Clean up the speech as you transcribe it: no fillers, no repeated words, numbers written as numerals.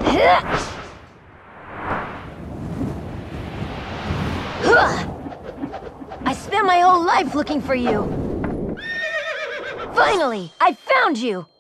I spent my whole life looking for you. Finally, I found you!